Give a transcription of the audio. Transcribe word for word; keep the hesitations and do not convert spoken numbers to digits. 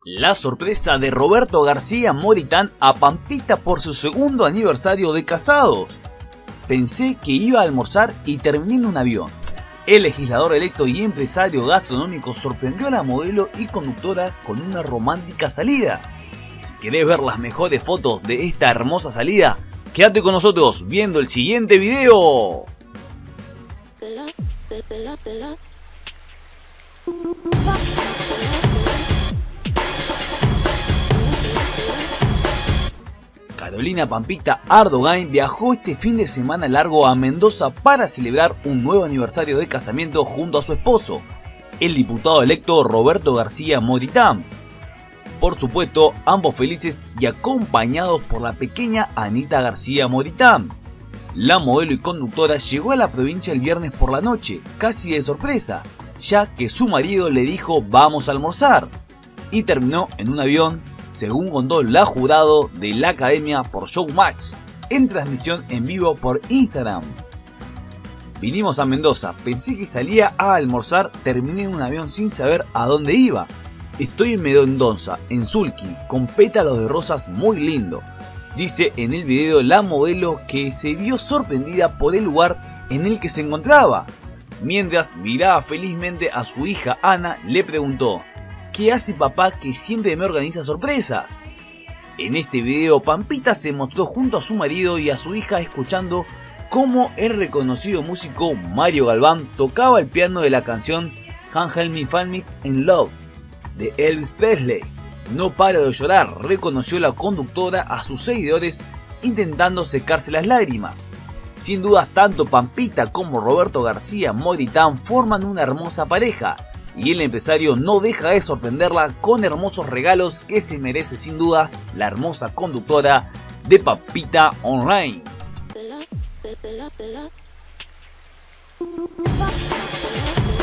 La sorpresa de Roberto García Moritán a Pampita por su segundo aniversario de casados. Pensé que iba a almorzar y terminé en un avión. El legislador electo y empresario gastronómico sorprendió a la modelo y conductora con una romántica salida. Si querés ver las mejores fotos de esta hermosa salida, quédate con nosotros viendo el siguiente video. Carolina Pampita Ardogain viajó este fin de semana largo a Mendoza para celebrar un nuevo aniversario de casamiento junto a su esposo, el diputado electo Roberto García Moritán. Por supuesto, ambos felices y acompañados por la pequeña Anita García Moritán. La modelo y conductora llegó a la provincia el viernes por la noche, casi de sorpresa, ya que su marido le dijo vamos a almorzar, y terminó en un avión, según contó la jurado de la academia por Showmatch, en transmisión en vivo por Instagram. Vinimos a Mendoza, pensé que salía a almorzar, terminé en un avión sin saber a dónde iba. Estoy en Mendoza, en Sulky, con pétalos de rosas muy lindo, dice en el video la modelo, que se vio sorprendida por el lugar en el que se encontraba. Mientras miraba felizmente a su hija Ana, le preguntó: ¿qué hace papá que siempre me organiza sorpresas? En este video Pampita se mostró junto a su marido y a su hija escuchando cómo el reconocido músico Mario Galván tocaba el piano de la canción Can't Help Me Fall in Love de Elvis Presley. No para de llorar, reconoció la conductora a sus seguidores intentando secarse las lágrimas. Sin dudas, tanto Pampita como Roberto García Moritán forman una hermosa pareja, y el empresario no deja de sorprenderla con hermosos regalos que se merece sin dudas la hermosa conductora de Pampita Online. Tela, tela, tela.